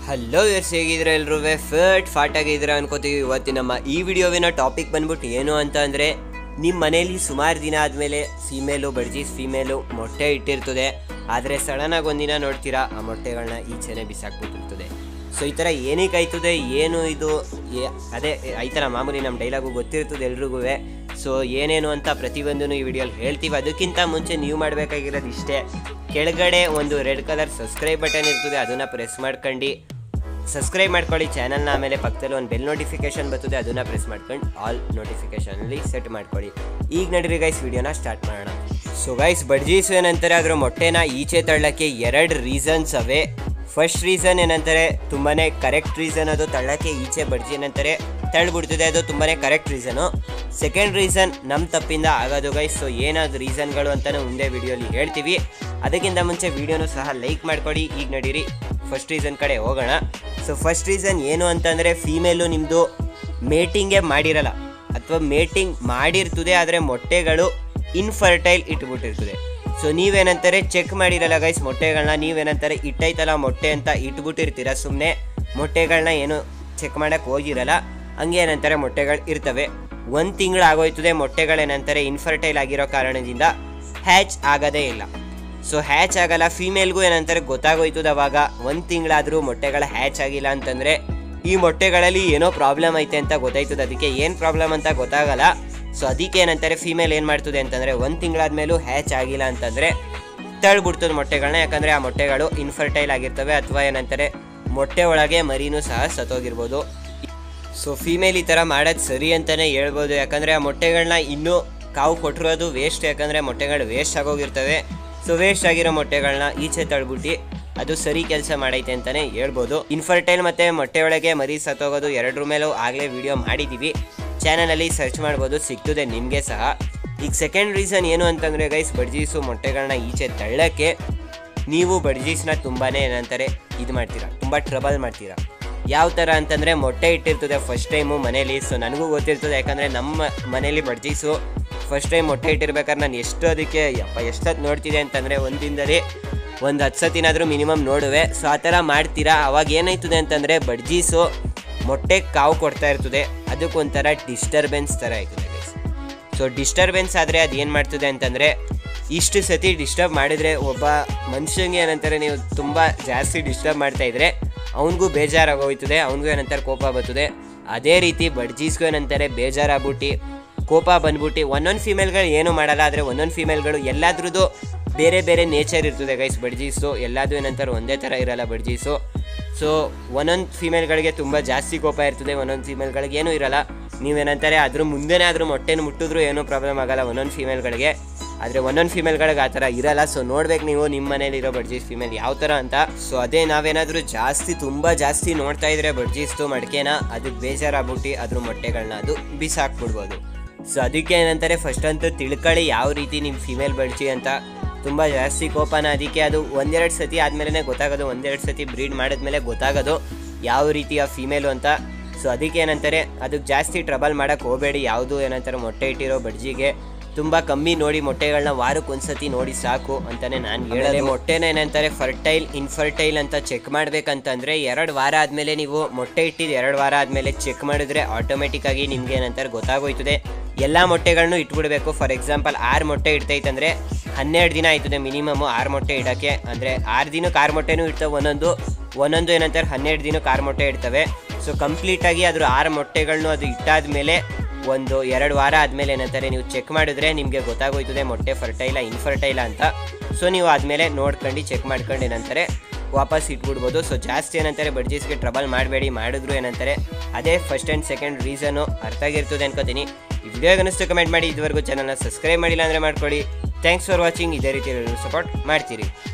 Hello S ಹೇಗಿದ್ರೆ ಎಲ್ಲರೂ ಫಾಟ್ ಆಗಿದ್ರೆ ಅನ್ಕೋತೀವಿ. ಇವತ್ತು ನಮ್ಮ ಈ ವಿಡಿಯೋವಿನ ಟಾಪಿಕ್ ಬಂದ್ಬಿಟ್ಟು ಏನು ಅಂತ ಅಂದರೆ, ನಿಮ್ಮ ಮನೇಲಿ ಸುಮಾರು ದಿನ ಆದಮೇಲೆ ಬಡ್ಜೀಸ್ ಫೀಮೇಲು ಮೊಟ್ಟೆ ಇಟ್ಟಿರ್ತದೆ. ಆದರೆ ಸಡನ್ನಾಗಿ ಒಂದಿನ ನೋಡ್ತೀರಾ ಆ ಮೊಟ್ಟೆಗಳನ್ನ ಈಚೆನೆ ಬಿಸಾಕ್ಬಿಟ್ಟಿರ್ತದೆ. ಸೊ ಈ ಥರ ಏನಕ್ಕೆ ಆಯ್ತದೆ, ಏನು ಇದು ಅದೇ ಆಯ್ತಲ್ಲ, ಮಾಮೂಲಿ ನಮ್ಮ ಡೈಲಾಗು ಗೊತ್ತಿರ್ತದೆ ಎಲ್ರಿಗೂ. ಸೊ ಏನೇನು ಅಂತ ಪ್ರತಿಯೊಂದೂ ಈ ವಿಡಿಯೋಲಿ ಹೇಳ್ತೀವಿ. ಅದಕ್ಕಿಂತ ಮುಂಚೆ ನೀವು ಮಾಡಬೇಕಾಗಿರೋದು ಇಷ್ಟೇ, ಕೆಳಗಡೆ ಒಂದು ರೆಡ್ ಕಲರ್ ಸಬ್ಸ್ಕ್ರೈಬ್ ಬಟನ್ ಇರ್ತದೆ, ಅದನ್ನು ಪ್ರೆಸ್ ಮಾಡ್ಕೊಂಡು ಸಬ್ಸ್ಕ್ರೈಬ್ ಮಾಡ್ಕೊಳ್ಳಿ ಚಾನಲ್ನ. ಆಮೇಲೆ ಪಕ್ಕದಲ್ಲಿ ಒಂದು ಬೆಲ್ ನೋಟಿಫಿಕೇಶನ್ ಬರ್ತದೆ, ಅದನ್ನು ಪ್ರೆಸ್ ಮಾಡ್ಕೊಂಡು ಆಲ್ ನೋಟಿಫಿಕೇಶನಲ್ಲಿ ಸೆಟ್ ಮಾಡ್ಕೊಳ್ಳಿ. ಈಗ ನಡೀರಿ ಗೈಸ್, ವಿಡಿಯೋನ ಸ್ಟಾರ್ಟ್ ಮಾಡೋಣ. ಸೊ ಗೈಸ್, ಬಡ್ಜೀಸು ಏನಂತಾರೆ, ಅದರ ಮೊಟ್ಟೆನ ಈಚೆ ತಳ್ಳಕ್ಕೆ ಎರಡು ರೀಸನ್ಸ್ ಅವೆ. ಫಸ್ಟ್ ರೀಸನ್ ಏನಂತಾರೆ, ತುಂಬಾ ಕರೆಕ್ಟ್ ರೀಸನ್, ಅದು ತಳ್ಳಕ್ಕೆ ಈಚೆ ಬಡ್ಜಿ ಏನಂತಾರೆ ತಳ್ಳಿಬಿಡ್ತದೆ, ಅದು ತುಂಬಾ ಕರೆಕ್ಟ್ ರೀಸನು. ಸೆಕೆಂಡ್ ರೀಸನ್ ನಮ್ಮ ತಪ್ಪಿಂದ ಆಗೋದು ಗೈಸ್. ಸೊ ಏನಾದ್ರು ರೀಸನ್ಗಳು ಅಂತಲೂ ಮುಂದೆ ವಿಡಿಯೋಲಿ ಹೇಳ್ತೀವಿ. ಅದಕ್ಕಿಂತ ಮುಂಚೆ ವಿಡಿಯೋನು ಸಹ ಲೈಕ್ ಮಾಡ್ಕೊಡಿ. ಈಗ ನಡೀರಿ ಫಸ್ಟ್ ರೀಸನ್ ಕಡೆ ಹೋಗೋಣ. ಸೊ ಫಸ್ಟ್ ರೀಸನ್ ಏನು ಅಂತಂದರೆ, ಫೀಮೇಲು ನಿಮ್ಮದು ಮೇಟಿಂಗೇ ಮಾಡಿರಲ್ಲ, ಅಥವಾ ಮೇಟಿಂಗ್ ಮಾಡಿರ್ತದೆ ಆದರೆ ಮೊಟ್ಟೆಗಳು ಇನ್ಫರ್ಟೈಲ್ ಇಟ್ಬಿಟ್ಟಿರ್ತದೆ. ಸೊ ನೀವೇನಂತಾರೆ ಚೆಕ್ ಮಾಡಿರಲ್ಲ ಗೈಸ್ ಮೊಟ್ಟೆಗಳನ್ನ, ನೀವೇನಂತಾರೆ ಇಟ್ಟೈತಲ್ಲ ಮೊಟ್ಟೆ ಅಂತ ಇಟ್ಬಿಟ್ಟಿರ್ತೀರ, ಸುಮ್ಮನೆ ಮೊಟ್ಟೆಗಳನ್ನ ಏನು ಚೆಕ್ ಮಾಡೋಕ್ಕೆ ಹೋಗಿರಲ್ಲ. ಹಂಗೆ ಏನಂತಾರೆ ಮೊಟ್ಟೆಗಳು ಇರ್ತವೆ. 1 ತಿಂಗಳು ಆಗೋಯ್ತದೆ, ಮೊಟ್ಟೆಗಳೇನಂತಾರೆ ಇನ್ಫರ್ಟೈಲ್ ಆಗಿರೋ ಕಾರಣದಿಂದ ಹ್ಯಾಚ್ ಆಗೋದೇ ಇಲ್ಲ. ಸೊ ಹ್ಯಾಚ್ ಆಗಲ್ಲ, ಫೀಮೇಲ್ಗೂ ಏನಂತಾರೆ ಗೊತ್ತಾಗೋಯ್ತದೆ. ಅವಾಗ 1 ತಿಂಗಳಾದರೂ ಮೊಟ್ಟೆಗಳ ಹ್ಯಾಚ್ ಆಗಿಲ್ಲ ಅಂತಂದರೆ ಈ ಮೊಟ್ಟೆಗಳಲ್ಲಿ ಏನೋ ಪ್ರಾಬ್ಲಮ್ ಐತೆ ಅಂತ ಗೊತ್ತಾಯ್ತದೆ. ಅದಕ್ಕೆ ಏನು ಪ್ರಾಬ್ಲಮ್ ಅಂತ ಗೊತ್ತಾಗಲ್ಲ. ಸೊ ಅದಕ್ಕೆ ಏನಂತಾರೆ ಫೀಮೇಲ್ ಏನು ಮಾಡ್ತದೆ ಅಂತಂದರೆ, 1 ತಿಂಗಳಾದ್ಮೇಲೂ ಹ್ಯಾಚ್ ಆಗಿಲ್ಲ ಅಂತಂದರೆ ತಳ್ಳಿಬಿಡ್ತದೆ ಮೊಟ್ಟೆಗಳನ್ನ. ಯಾಕಂದರೆ ಆ ಮೊಟ್ಟೆಗಳು ಇನ್ಫರ್ಟೈಲ್ ಆಗಿರ್ತವೆ, ಅಥವಾ ಏನಂತಾರೆ ಮೊಟ್ಟೆ ಒಳಗೆ ಮರಿನೂ ಸಹ ಸತ್ತೋಗಿರ್ಬೋದು. ಸೊ ಫೀಮೇಲ್ ಈ ಥರ ಮಾಡೋದು ಸರಿ ಅಂತಲೇ ಹೇಳ್ಬೋದು. ಯಾಕಂದರೆ ಆ ಮೊಟ್ಟೆಗಳನ್ನ ಇನ್ನೂ ಕಾವು ಕೊಟ್ಟಿರೋದು ವೇಸ್ಟ್, ಯಾಕಂದರೆ ಮೊಟ್ಟೆಗಳು ವೇಸ್ಟ್ ಆಗೋಗಿರ್ತವೆ. ಸೊ ವೇಸ್ಟ್ ಆಗಿರೋ ಮೊಟ್ಟೆಗಳನ್ನ ಈಚೆ ತಳ್ಬಿಟ್ಟು ಅದು ಸರಿ ಕೆಲಸ ಮಾಡೈತೆ ಅಂತಲೇ ಹೇಳ್ಬೋದು. ಇನ್ಫರ್ಟೈಲ್ ಮತ್ತು ಮೊಟ್ಟೆ ಒಳಗೆ ಮರಿ ಸತ್ತೋಗೋದು ಎರಡರ ಮೇಲೂ ಆಗಲೇ ವಿಡಿಯೋ ಮಾಡಿದ್ದೀವಿ, ಚಾನಲಲ್ಲಿ ಸರ್ಚ್ ಮಾಡ್ಬೋದು, ಸಿಗ್ತದೆ ನಿಮಗೆ ಸಹ. ಈಗ ಸೆಕೆಂಡ್ ರೀಸನ್ ಏನು ಅಂತಂದರೆ ಗೈಸ್, ಬಡ್ಜೀಸು ಮೊಟ್ಟೆಗಳನ್ನ ಈಚೆ ತಳ್ಳೋಕ್ಕೆ ನೀವು ಬಡ್ಜೀಸ್ನ ತುಂಬಾ ಏನಂತಾರೆ ಇದು ಮಾಡ್ತೀರಾ, ತುಂಬ ಟ್ರಬಲ್ ಮಾಡ್ತೀರಾ. ಯಾವ ಥರ ಅಂತಂದರೆ, ಮೊಟ್ಟೆ ಇಟ್ಟಿರ್ತದೆ ಫಸ್ಟ್ ಟೈಮು ಮನೇಲಿ. ಸೊ ನನಗೂ ಗೊತ್ತಿರ್ತದೆ, ಯಾಕಂದರೆ ನಮ್ಮ ಮನೇಲಿ ಬಡ್ಜೀಸು ಫಸ್ಟ್ ಟೈಮ್ ಮೊಟ್ಟೆ ಇಟ್ಟಿರ್ಬೇಕಾದ್ರೆ ನಾನು ಅದಕ್ಕೆ ಎಷ್ಟೊತ್ತು ನೋಡ್ತಿದ್ದೆ ಅಂತಂದರೆ, ಒಂದಿನದಲ್ಲಿ 10 ಸತಿನಾದರೂ ಮಿನಿಮಮ್ ನೋಡುವೆ. ಸೊ ಆ ಥರ ಮಾಡ್ತೀರಾ. ಅವಾಗ ಏನಾಯ್ತದೆ ಅಂತಂದರೆ, ಬಡ್ಜೀಸು ಮೊಟ್ಟೆ ಕಾವು ಕೊಡ್ತಾ ಇರ್ತದೆ, ಅದಕ್ಕೊಂಥರ ಡಿಸ್ಟರ್ಬೆನ್ಸ್ ಥರ ಆಯ್ತದೆ ಗೈಸ್. ಸೊ ಡಿಸ್ಟರ್ಬೆನ್ಸ್ ಆದರೆ ಅದು ಏನು ಮಾಡ್ತದೆ ಅಂತಂದರೆ, ಇಷ್ಟು ಸತಿ ಡಿಸ್ಟರ್ಬ್ ಮಾಡಿದರೆ ಒಬ್ಬ ಮನುಷ್ಯನಿಗೆ ಏನಂತಾರೆ, ನೀವು ತುಂಬ ಜಾಸ್ತಿ ಡಿಸ್ಟರ್ಬ್ ಮಾಡ್ತಾಯಿದ್ರೆ ಅವನಿಗೂ ಬೇಜಾರಾಗೋಯ್ತದೆ, ಅವನಿಗೂ ಏನಂತಾರೆ ಕೋಪ ಬರ್ತದೆ. ಅದೇ ರೀತಿ ಬಡ್ಜೀಸ್ಗೂ ಏನಂತಾರೆ ಬೇಜಾರಾಗ್ಬಿಟ್ಟು ಕೋಪ ಬಂದ್ಬಿಟ್ಟು ಒಂದೊಂದು ಫೀಮೇಲ್ಗಳು ಏನೂ ಮಾಡಲ್ಲ, ಆದರೆ ಒಂದೊಂದು ಫೀಮೇಲ್ಗಳು ಎಲ್ಲಾದ್ರದ್ದು ಬೇರೆ ಬೇರೆ ನೇಚರ್ ಇರ್ತದೆ ಗೈಸ್. ಬಡ್ಜೀಸು ಎಲ್ಲದೂ ಏನಂತಾರೆ ಒಂದೇ ಥರ ಇರಲ್ಲ ಬಡ್ಜೀಸು. ಸೊ ಒಂದೊಂದು ಫೀಮೇಲ್ಗಳಿಗೆ ತುಂಬ ಜಾಸ್ತಿ ಕೋಪ ಇರ್ತದೆ, ಒಂದೊಂದು ಫೀಮೇಲ್ಗಳಿಗೆ ಏನೂ ಇರಲ್ಲ. ನೀವೇನಂತಾರೆ ಅದ್ರ ಮುಂದೆನೇ ಆದರೂ ಮೊಟ್ಟೆನ ಮುಟ್ಟಿದ್ರೂ ಏನೂ ಪ್ರಾಬ್ಲಮ್ ಆಗೋಲ್ಲ ಒಂದೊಂದು ಫೀಮೇಲ್ಗಳಿಗೆ, ಆದರೆ ಒಂದೊಂದು ಫೀಮೇಲ್ಗಳಿಗೆ ಆ ಥರ ಇರಲ್ಲ. ಸೊ ನೋಡ್ಬೇಕು ನೀವು ನಿಮ್ಮ ಮನೇಲಿರೋ ಬಡ್ಜೀಸ್ ಫೀಮೇಲ್ ಯಾವ ಥರ ಅಂತ. ಸೊ ಅದೇ ನಾವೇನಾದರೂ ತುಂಬ ಜಾಸ್ತಿ ನೋಡ್ತಾ ಇದ್ರೆ ಬಡ್ಜೀಸ್ತು ಮಡಿಕೆನ, ಅದಕ್ಕೆ ಬೇಜಾರಾಗ್ಬಿಟ್ಟು ಅದ್ರ ಮೊಟ್ಟೆಗಳನ್ನ ಅದು ಬಿಸಾಕ್ಬಿಡ್ಬೋದು. ಸೊ ಅದಕ್ಕೆ ಏನಂತಾರೆ, ಫಸ್ಟ್ ಅಂತೂ ತಿಳ್ಕೊಳ್ಳಿ ಯಾವ ರೀತಿ ನಿಮ್ಮ ಫೀಮೇಲ್ ಬಡ್ಜಿ ಅಂತ. ತುಂಬ ಜಾಸ್ತಿ ಕೋಪನ, ಅದಕ್ಕೆ ಅದು 1-2 ಸತಿ ಆದಮೇಲೆ ಗೊತ್ತಾಗೋದು, 1-2 ಸತಿ ಬ್ರೀಡ್ ಮಾಡಿದ್ಮೇಲೆ ಗೊತ್ತಾಗೋದು ಯಾವ ರೀತಿಯ ಫೀಮೇಲು ಅಂತ. ಸೊ ಅದಕ್ಕೆ ಏನಂತಾರೆ ಅದಕ್ಕೆ ಜಾಸ್ತಿ ಟ್ರಬಲ್ ಮಾಡೋಕ್ಕೆ ಹೋಗಬೇಡಿ. ಯಾವುದು ಏನಂತಾರೆ ಮೊಟ್ಟೆ ಇಟ್ಟಿರೋ ಬಡ್ಜಿಗೆ ತುಂಬ ಕಮ್ಮಿ ನೋಡಿ, ಮೊಟ್ಟೆಗಳನ್ನ ವಾರಕ್ಕೆ 1 ಸತಿ ನೋಡಿ ಸಾಕು ಅಂತಲೇ ನಾನು ಹೇಳೋದು. ಮೊಟ್ಟೆನ ಏನಂತಾರೆ ಫರ್ಟೈಲ್ ಇನ್ಫರ್ಟೈಲ್ ಅಂತ ಚೆಕ್ ಮಾಡಬೇಕಂತಂದರೆ 2 ವಾರ ಆದಮೇಲೆ, ನೀವು ಮೊಟ್ಟೆ ಇಟ್ಟಿದ್ದು 2 ವಾರ ಆದಮೇಲೆ ಚೆಕ್ ಮಾಡಿದ್ರೆ ಆಟೋಮೆಟಿಕ್ಕಾಗಿ ನಿಮಗೆ ಏನಂತಾರೆ ಗೊತ್ತಾಗೋಯ್ತದೆ. ಎಲ್ಲ ಮೊಟ್ಟೆಗಳನ್ನೂ ಇಟ್ಬಿಡ್ಬೇಕು. ಫಾರ್ ಎಕ್ಸಾಂಪಲ್ 6 ಮೊಟ್ಟೆ ಇಡ್ತೈತಂದರೆ 12 ದಿನ ಆಯ್ತದೆ ಮಿನಿಮಮ್ಮು 6 ಮೊಟ್ಟೆ ಇಡೋಕ್ಕೆ. ಅಂದರೆ 6 ದಿನಕ್ಕೆ 6 ಮೊಟ್ಟೆನೂ ಇರ್ತವೆ, ಒಂದೊಂದು ಏನಂತಾರೆ 12 ದಿನಕ್ಕೆ 6 ಮೊಟ್ಟೆ ಇಡ್ತವೆ. ಸೊ ಕಂಪ್ಲೀಟಾಗಿ ಅದ್ರ 6 ಮೊಟ್ಟೆಗಳನ್ನೂ ಅದು ಇಟ್ಟಾದ್ಮೇಲೆ 1-2 ವಾರ ಆದಮೇಲೆ ಏನಂತಾರೆ ನೀವು ಚೆಕ್ ಮಾಡಿದ್ರೆ ನಿಮಗೆ ಗೊತ್ತಾಗೋಯ್ತದೆ ಮೊಟ್ಟೆ ಫರ್ಟೈಲ ಇನ್ಫರ್ಟೈಲ ಅಂತ. ಸೊ ನೀವು ಆದಮೇಲೆ ನೋಡ್ಕೊಂಡು ಚೆಕ್ ಮಾಡ್ಕೊಂಡು ಏನಂತಾರೆ ವಾಪಸ್ ಇಟ್ಬಿಡ್ಬೋದು. ಸೊ ಜಾಸ್ತಿ ಏನಂತಾರೆ ಬಡ್ಜೀಸ್ಗೆ ಟ್ರಬಲ್ ಮಾಡಬೇಡಿ, ಮಾಡಿದ್ರು ಏನಂತಾರೆ ಅದೇ ಫಸ್ಟ್ ಆ್ಯಂಡ್ ಸೆಕೆಂಡ್ ರೀಸನು ಅರ್ಥ ಆಗಿರ್ತದೆ ಅನ್ಕೋತೀನಿ. ಈ ವಿಡಿಯೋಗೆ ಅನಿಸ್ತು ಕಮೆಂಟ್ ಮಾಡಿ. ಇದುವರೆಗೂ ಚಾನಲ್ನ ಸಬ್ಸ್ಕ್ರೈಬ್ ಮಾಡಿಲ್ಲ ಅಂದರೆ ಮಾಡ್ಕೊಳ್ಳಿ. Thanks for watching. ಇದೇ ರೀತಿ ಸಪೋರ್ಟ್ ಮಾಡ್ತೀರಿ.